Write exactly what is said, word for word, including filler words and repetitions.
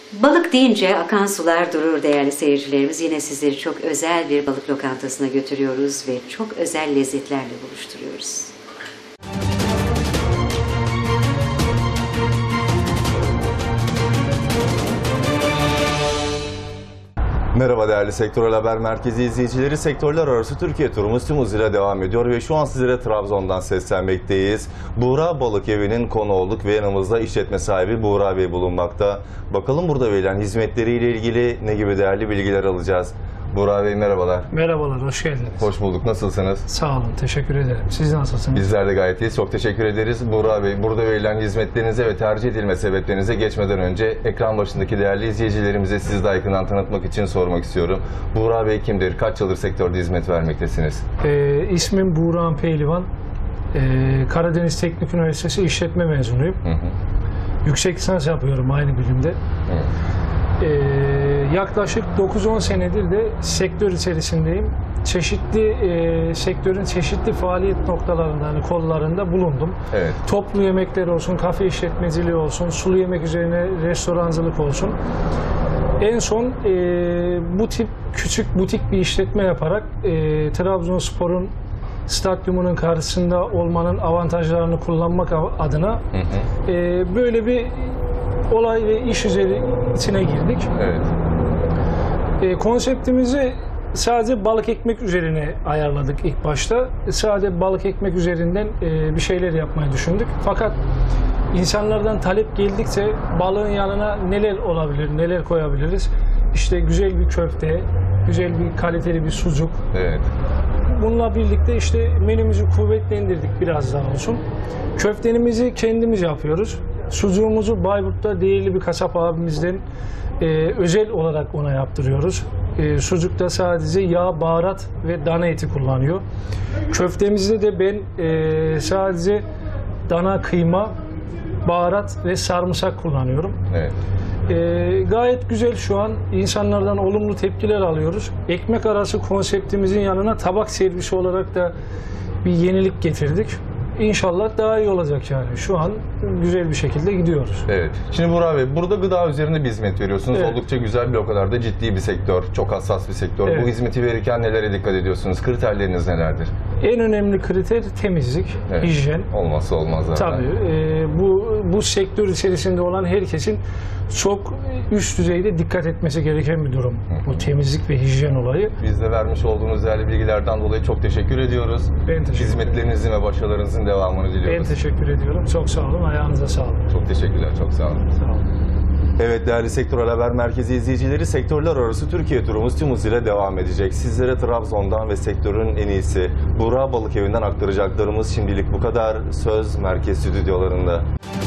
Balık deyince akan sular durur değerli seyircilerimiz. Yine sizleri çok özel bir balık lokantasına götürüyoruz ve çok özel lezzetlerle buluşturuyoruz. Merhaba değerli Sektörel Haber Merkezi izleyicileri. Sektörler arası Türkiye turumuz tüm hızıyla devam ediyor ve şu an sizlere Trabzon'dan seslenmekteyiz. Buğra Balık Evi'nin konu olduk ve yanımızda işletme sahibi Buğra Bey bulunmakta. Bakalım burada verilen hizmetleriyle ilgili ne gibi değerli bilgiler alacağız. Buğra Bey merhabalar. Merhabalar, hoş geldiniz. Hoş bulduk. Nasılsınız? Sağ olun, teşekkür ederim. Siz nasılsınız? Bizler de gayet iyiyiz. Çok teşekkür ederiz. Buğra Bey, burada verilen hizmetlerinize ve tercih edilme sebeplerinize geçmeden önce ekran başındaki değerli izleyicilerimize sizi daha yakından tanıtmak için sormak istiyorum. Buğra Bey kimdir? Kaç yıldır sektörde hizmet vermektesiniz? Ee, ismim Buğra Pehlivan. Ee, Karadeniz Teknik Üniversitesi işletme mezunuyum. Hı hı. Yüksek lisans yapıyorum aynı bilimde. Hı. Ee, yaklaşık dokuz on senedir de sektör içerisindeyim. Çeşitli e, sektörün çeşitli faaliyet noktalarında, hani kollarında bulundum. Evet. Toplu yemekler olsun, kafe işletmeciliği olsun, sulu yemek üzerine restorancılık olsun. En son e, bu tip küçük butik bir işletme yaparak e, Trabzonspor'un stadyumunun karşısında olmanın avantajlarını kullanmak adına hı hı. E, böyle bir olay ve iş üzeri içine girdik. Evet. E, konseptimizi sadece balık ekmek üzerine ayarladık ilk başta. Sadece balık ekmek üzerinden e, bir şeyler yapmayı düşündük. Fakat insanlardan talep geldikçe balığın yanına neler olabilir, neler koyabiliriz? İşte güzel bir köfte, güzel bir kaliteli bir sucuk. Evet. Bununla birlikte işte menümüzü kuvvetlendirdik biraz daha olsun. Köftenimizi kendimiz yapıyoruz. Sucuğumuzu Bayburt'ta değerli bir kasap abimizden e, özel olarak ona yaptırıyoruz. E, sucukta sadece yağ, baharat ve dana eti kullanıyor. Köftemizde de ben e, sadece dana kıyma, baharat ve sarımsak kullanıyorum. Evet. E, gayet güzel şu an. İnsanlardan olumlu tepkiler alıyoruz. Ekmek arası konseptimizin yanına tabak servisi olarak da bir yenilik getirdik. İnşallah daha iyi olacak yani. Şu an güzel bir şekilde gidiyoruz. Evet. Şimdi Burak Bey, burada gıda üzerinde bir hizmet veriyorsunuz. Evet. Oldukça güzel bir o kadar da ciddi bir sektör. Çok hassas bir sektör. Evet. Bu hizmeti verirken nelere dikkat ediyorsunuz? Kriterleriniz nelerdir? En önemli kriter temizlik, evet. hijyen. Olmazsa olmaz zaten. Tabii. E, bu, bu sektör içerisinde olan herkesin çok üst düzeyde dikkat etmesi gereken bir durum. Hı. Bu temizlik ve hijyen olayı. Biz de vermiş olduğunuz değerli bilgilerden dolayı çok teşekkür ediyoruz. Ben teşekkür Hizmetlerinizin ve başarılarınızın devamını diliyoruz. Ben teşekkür ediyorum. Çok sağ olun. Ayağınıza sağlık. Çok teşekkürler. Çok sağ olun. Sağ olun. Evet değerli Sektörel Haber Merkezi izleyicileri, sektörler arası Türkiye turumuz tüm hızıyla devam edecek. Sizlere Trabzon'dan ve sektörün en iyisi Buğra Balık Evi'nden aktaracaklarımız şimdilik bu kadar. Söz merkez stüdyolarında.